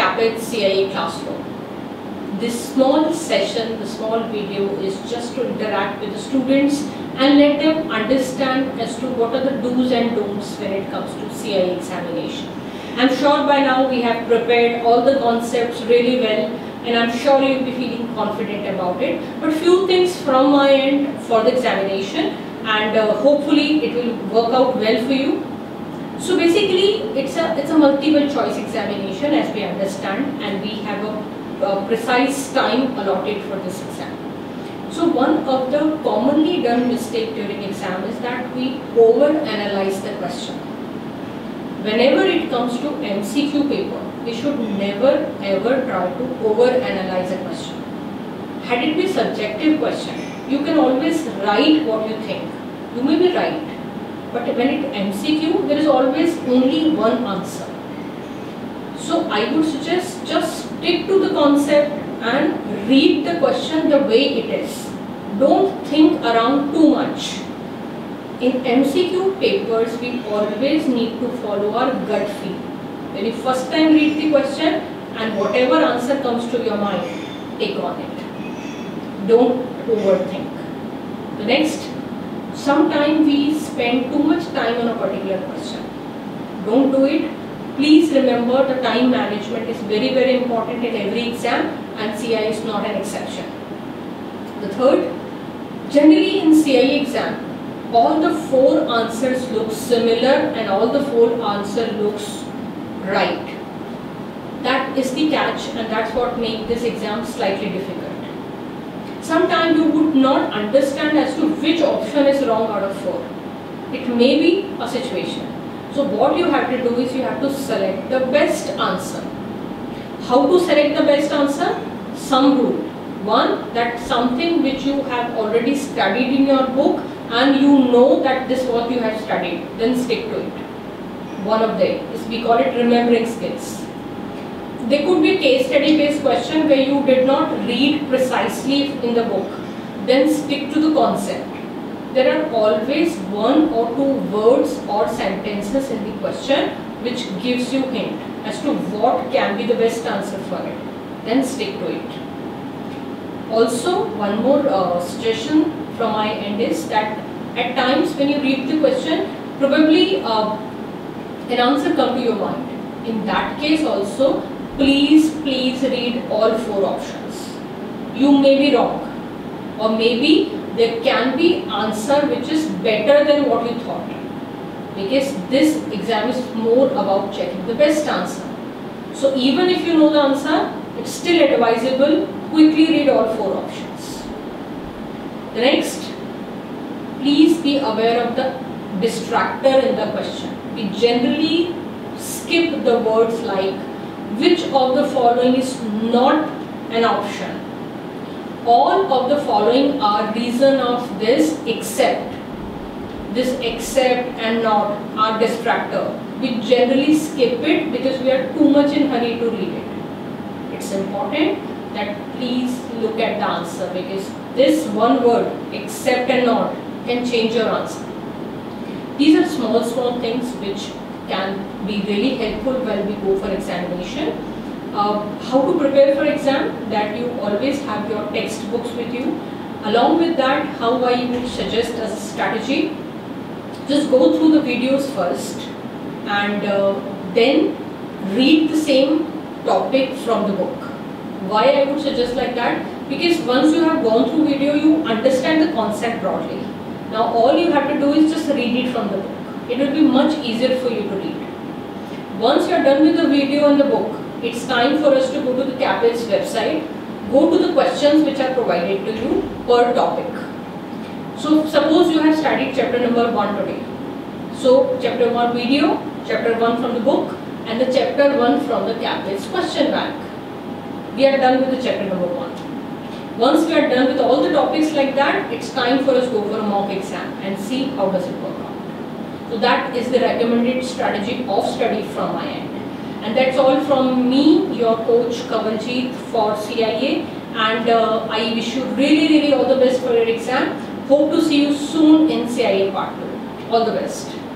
CAPIT CIA classroom. This small session, the small video is just to interact with the students and let them understand as to what are the do's and don'ts when it comes to CIA examination. I'm sure by now we have prepared all the concepts really well, and I'm sure you'll be feeling confident about it. But few things from my end for the examination, and hopefully it will work out well for you. So basically it's a multiple choice examination, as we understand, and we have a precise time allotted for this exam. So one of the commonly done mistake during exam is that we over-analyze the question. Whenever it comes to MCQ paper, we should never ever try to over-analyze a question. Had it be subjective question, you can always write what you think. You may be right, but when it MCQ, there is always only one answer. So I would suggest just stick to the concept and read the question the way it is. Don't think around too much. In MCQ papers, we always need to follow our gut feel. When you first time read the question and whatever answer comes to your mind, take on it. Don't overthink. The next, sometimes we spend too much time on a particular question. Don't do it. Please remember, the time management is very, very important in every exam, and CI is not an exception. The third, generally in CI exam, all the 4 answers look similar and all the 4 answers looks right. That is the catch, and that's what makes this exam slightly difficult. Sometimes you would not understand as to which option is wrong out of 4. It may be a situation. So what you have to do is you have to select the best answer. How to select the best answer? Some rule. One, that something which you have already studied in your book and you know that this is what you have studied, then stick to it. One of them is, we call it remembering skills. There could be a case study based question where you did not read precisely in the book, then stick to the concept. There are always 1 or 2 words or sentences in the question which gives you hint as to what can be the best answer for it. Then stick to it. Also, one more suggestion from my end is that at times when you read the question, probably an answer comes to your mind. In that case also, please read all 4 options. You may be wrong, or maybe there can be answer which is better than what you thought, because this exam is more about checking the best answer. So even if you know the answer, it's still advisable, quickly read all 4 options. The next, please be aware of the distractor in the question. We generally skip the words like, which of the following is not an option? All of the following are reason of this except. This except and not are distractor. We generally skip it because we are too much in hurry to read it. It's important that please look at the answer, because this one word, except and not, can change your answer. These are small things which can be really helpful when we go for examination. How to prepare for exam, that you always have your textbooks with you. Along with that, how I would suggest as a strategy, just go through the videos first and then read the same topic from the book. Why I would suggest like that? Because once you have gone through video, you understand the concept broadly. Now all you have to do is just read it from the book. It will be much easier for you to read. Once you are done with the video and the book, it's time for us to go to the CAPIT's website, go to the questions which are provided to you per topic. So suppose you have studied chapter number 1 today. So chapter 1 video, chapter 1 from the book, and the chapter 1 from the CAPIT's question bank. We are done with the chapter number 1. Once we are done with all the topics like that, it's time for us to go for a mock exam and see how does it work out. So that is the recommended strategy of study from my end. And that's all from me, your coach Kanwaljit for CIA, and I wish you really all the best for your exam. Hope to see you soon in CIA Part 2. All the best.